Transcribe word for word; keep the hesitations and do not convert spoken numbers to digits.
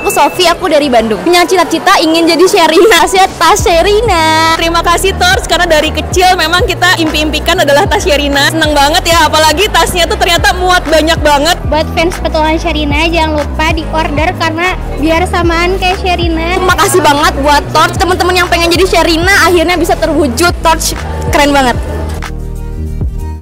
aku Sofi, aku dari Bandung. Punya cita-cita ingin jadi Sherina, saya tas Sherina. Terima kasih Tors, karena dari kecil memang kita impi-impikan adalah tas Sherina. Seneng banget ya, apalagi tasnya tuh ternyata muat banyak banget. Buat fans petualangan Sherina, jangan lupa di order karena biar samaan kayak Sherina. Terima kasih banget buat Torch, teman-teman yang pengen jadi Sherina akhirnya bisa terwujud. Torch keren banget.